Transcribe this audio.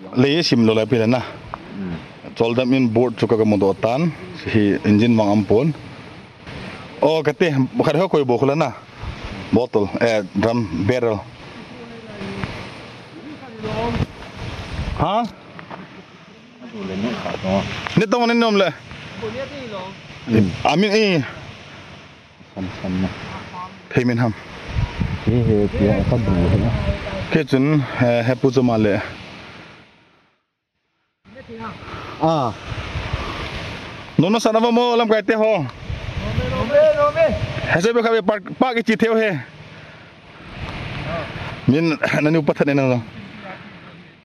le sim lo la pilana soldam in board chuka ka modotan hi engine mang ampon o kate bukhar ho koi bokula na bottle drum barrel ha ni tong ni nom le amin sam payment ham he pia ka bu na ke chun he pu chuma le no sana mo lam kai te ho no hese be khabe park chi theo he min nani upathan na